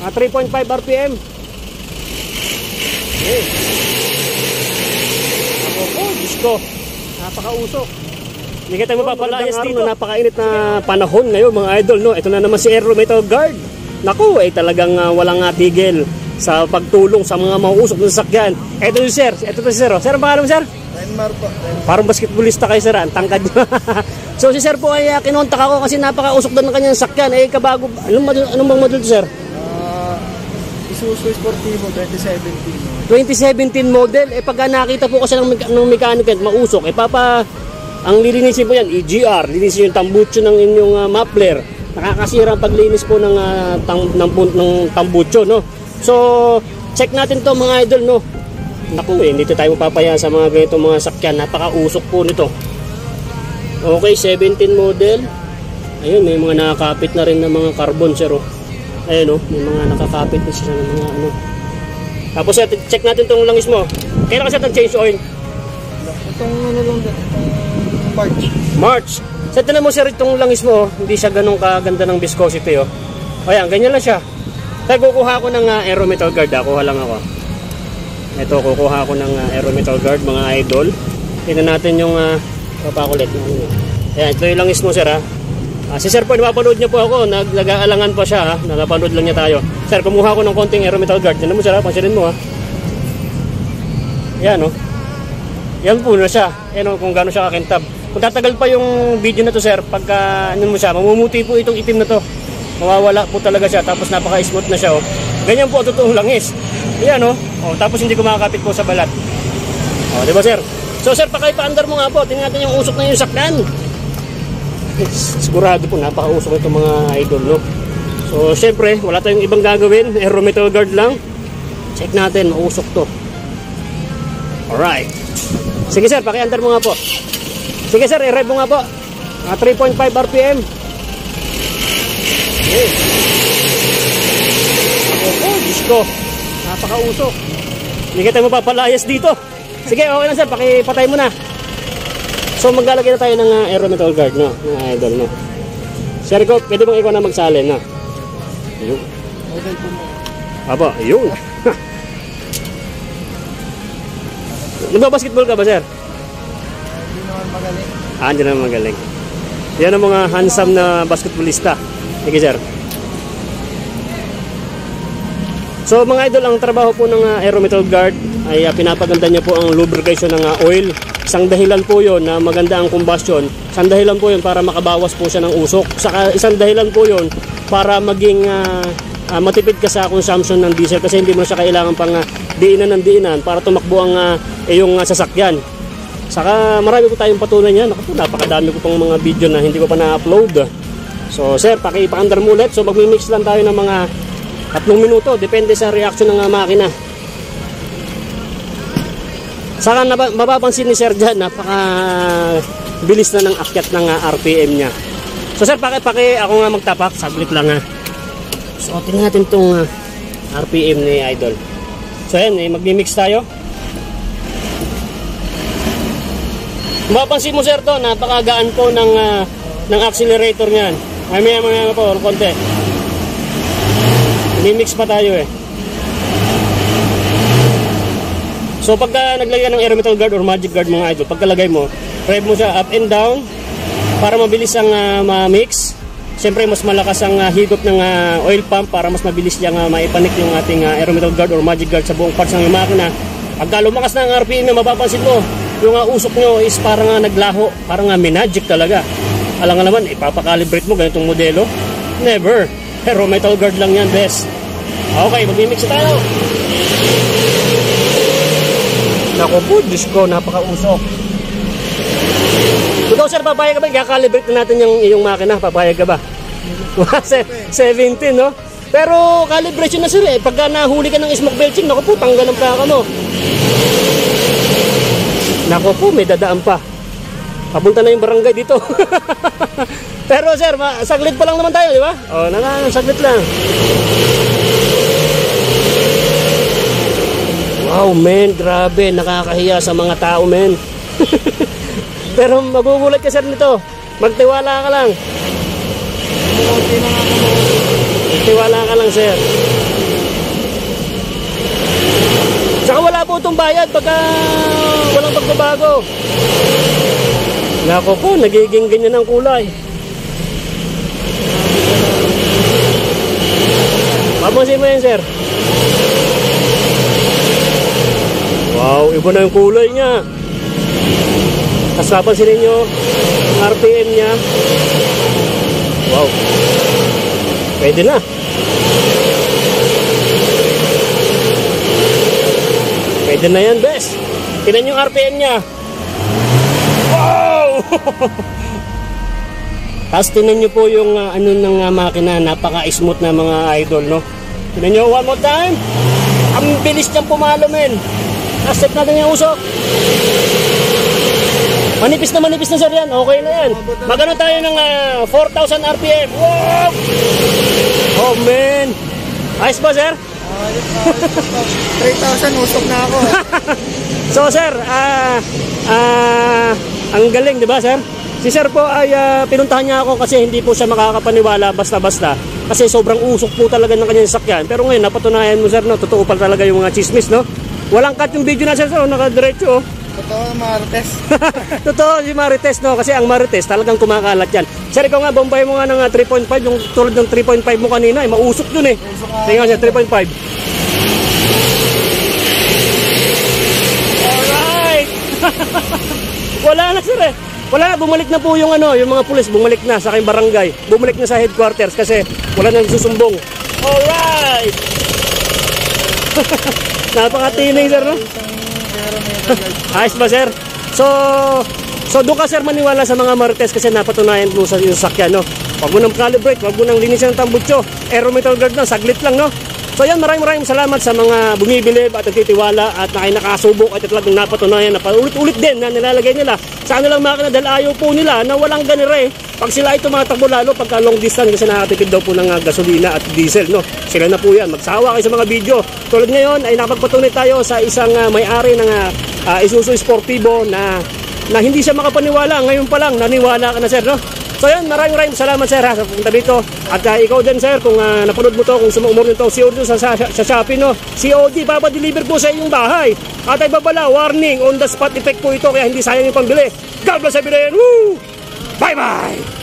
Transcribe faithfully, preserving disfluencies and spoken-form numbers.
Ah, three point five R P M. Okay. Ako po, Diyos ko. Napakausok. Hindi kita mapapalayas dito. Napakainit na panahon ngayon mga idol, no? Ito na naman si Aero Metal Guard. Naku, ay eh, talagang uh, walang uh, tigil sa pagtulong sa mga mausok na sasakyan. Ito si Sir. Ito si Sir. Oh. Sir, ang pangalan mo, Sir? Renmar po. Parang basketballista kayo, Sir. Ang tangkad nyo. So si Sir po ay uh, kinontak ako kasi napakausok doon ng kanyang sakyan. Eh, kabago. Anong, anong bang model, Sir? Uh, Isuzu Sportivo twenty seventeen. twenty seventeen model. Eh, pagka nakita po kasi ng, ng mechanic at mausok, eh, papa, ang lilinisin po yan, E G R. Linisin yung tambucho ng inyong uh, muffler. Nakakasira ang paglinis po ng, uh, tang, ng, ng tambucho, no? So, check natin to mga idol, no? Naku, eh, dito tayo papaya sa mga ganitong mga sakyan. Napakausok po nito. Okay, seventeen model. Ayun, may mga nakakapit na rin ng mga carbon, sir, oh. Ayun, oh, may mga nakakapit na sila ng mga ano. Tapos, check natin tong langis mo. Kailan kasi itong change oil? Itong ano lang, itong March. March. Sa tinan mo, sir, itong langis mo, hindi siya ganun kaganda ng viscosity, oh. Ayan, ganyan lang siya. Kaya kukuha ko ng uh, Aero Metal Guard, ah. Kuha lang ako. Ito, kukuha ko ng uh, Aero Metal Guard, mga idol. Tingnan natin yung uh, papakulit. Ayan, ito yung langis mo, sir, ha. Uh, si sir po, napapanood niya po ako. Nag nag-aalangan pa siya, ha. Napapanood lang niya tayo. Sir, kumuha ko ng konting Aero Metal Guard. Tingnan mo, sir, ha. Pansinin mo, ha. Ayan, oh. Yan po na siya. Ayan, oh, kung gano'n siya kakintab. Kung tatagal pa yung video na to, sir, pagka ano mo siya, mamumuti po itong itim na to. Mawawala po talaga siya, tapos napaka-smooth na siya, oh. Ganyan po ang totoong langis. Ayan, oh. Oh, tapos hindi ko makakapit po sa balat. Oh, di ba, sir? So, sir, pakipaandar mo nga po. Tingnan natin yung usok na yung sakyan. Sigurado po, napaka-usok itong mga idol, no? So, syempre, wala tayong ibang gagawin. Aero Metal Guard lang. Check natin, mausok to. Alright. Sige, sir, pakiandar mo nga po. Sige, sir, i-rev mo nga po. Uh, three point five R P M. Okay. Ako po, Diyos ko. Napakausok. Hindi kita mapapalayas dito. Sige, okay lang, sir. Pakipatay mo na. So, maglalagay na tayo ng uh, Aero Metal Guard, no? Mga idol, no? Sir, ko, pwede bang ikaw na magsalin, no? Ayun. Okay po mo. Aba, ayun. Nagbabasketball ka ba, sir? Hindi naman magaling. Ah, hindi naman magaling. Yan ang mga handsome na basketballista. Sige, sir. So, mga idol, ang trabaho po ng uh, Aero Metal Guard ay uh, pinapaganda niya po ang lubrication ng uh, oil. Isang dahilan po yun na maganda ang combustion. Isang dahilan po yun para makabawas po siya ng usok. Saka isang dahilan po yun para maging uh, uh, matipid ka sa consumption ng diesel kasi hindi mo na siya kailangan pang uh, diinan ng diinan para tumakbo ang uh, iyong uh, sasakyan. Saka marami po tayong patunay niyan. Naku po, napakadami ko pang mga video na hindi ko pa na-upload. So, sir, pakipaandar mo ulit. So, magmi-mix lang tayo ng mga tatlong minuto. Depende sa reaction ng uh, makina. Saka mapapansin ni sir dyan, napaka bilis na ng akyat ng uh, R P M niya. So, sir, paki-paki ako nga magtapak. Saglit lang, ha. So, tingnan natin itong uh, R P M ni Idol. So, ayan, eh, magmi-mix tayo. Mapapansin mo, sir, to, napakagaan po ng, uh, ng accelerator niyan. May maya mga po, konti. Mi-mix pa tayo, eh. So, pagka naglagay ng Aero Metal Guard or Magic Guard, mga idol, pagkalagay mo, rev mo siya up and down para mabilis ang uh, ma-mix. Siyempre, mas malakas ang uh, higop ng uh, oil pump para mas mabilis niyang uh, maipanik yung ating uh, Aero Metal Guard or Magic Guard sa buong parts ng makina. Pagka lumakas na ang R P M, mapapansin mo, yung uh, usok nyo is parang uh, naglaho, parang uh, minagic talaga. Alam nga naman, ipapakalibrate mo ganitong modelo? Never. Aero Metal Guard lang yan, best. Okay, mag-mix tayo. Naku po, Diyos ko, napaka-usok. Ikaw, sir, papayag ka ba? Kakalibrate na natin yung iyong makina. Papayag ka ba? seventeen, no? Pero calibration na, sir, eh. Pagka nahuli ka ng smoke belching, naku po, tanggal ang plaka mo. Naku po, may dadaan pa. Papunta na yung barangay dito. Pero, sir, saglit pa lang naman tayo, di ba? O, na na, saglit lang. Wow, men, grabe, nakakahiya sa mga tao, men. Pero magugulat ka, sir, nito. Magtiwala ka lang. Magtiwala ka lang, sir. po itong bayad pagka walang pagbabago. Nako po, nagiging ganyan ang kulay. Papansin mo yan, sir. Wow, iba na yung kulay niya. Tapos papansin ninyo ang R P M niya. Wow. Pwede na. Pwede na yan, bes. Tignan yung R P M niya. Wow! Tapos tignan nyo po yung uh, ano ng uh, makina. Napaka-smooth na mga idol, no? Tignan nyo, one more time. Ang bilis niyang pumalo, men. Accept natin yung usok. Manipis na manipis na, sir, yan. Okay na yan. Magano tayo ng uh, four thousand R P M. Wow! Oh, man. Ayos ba, sir? three thousand usok na ako. So, sir, ah, uh, uh, ang galing, di ba, sir? Si sir po ay uh, pinuntahan niya ako kasi hindi po siya makakapaniwala basta-basta. Kasi sobrang usok po talaga ng kanyang sakyan. Pero ngayon, napatunayan mo, sir, no? Totoo pa talaga yung mga chismis, no? Walang cut yung video na, sir, so, nakadiretso, oh. Totoo, Marites. Totoo si Marites, no? Kasi ang Marites talagang kumakalat yan. Sir, ikaw nga, bombay mo nga ng uh, three point five. Yung tulad ng three point five mo kanina, eh, mausok dun eh. Tingnan siya, three point five. Alright! Wala na, sir, eh. Wala na, bumalik na po yung ano, yung mga pulis, bumalik na sa kayong barangay. Bumalik na sa headquarters kasi wala nang susumbong. Alright! Napakatining, sir, no? Ayos ba, sir? So, so doon ka, sir, maniwala sa mga Marites kasi napatunayan mo sa yung sakyan, no? Huwag mo nang calibrate, huwag mo nang linisin ng tambutso. Aerometer guard lang, saglit lang, no? So yan, maraming maraming salamat sa mga bumibilib at nagtitiwala at na nakasubok at talagang napatunayan na paulit-ulit din na nilalagay nila sa kanilang makina dahil ayaw po nila na walang ganire. Pag sila ay tumatakbo lalo pagka long distance kasi nakatipid daw po ng uh, gasolina at diesel, no? Sila na po yan. Magsawa kayo sa mga video. Tulad ngayon ay napagpatunay tayo sa isang uh, may-ari ng uh, uh, Isuzu Sportivo na na hindi siya makapaniwala. Ngayon pa lang naniwala ka na, sir, no? So yan, maraming maraming salamat, sir, ha, sa punta dito. At uh, ikaw din, sir, kung uh, napanood mo to, kung sumumor nito C O D sa, sa, sa Shopee, no? C O D, papadeliver po sa iyong bahay. At ay babala, warning, on the spot effect po ito, kaya hindi sayang yung pambili. God bless everyone. Woo! Bye-bye!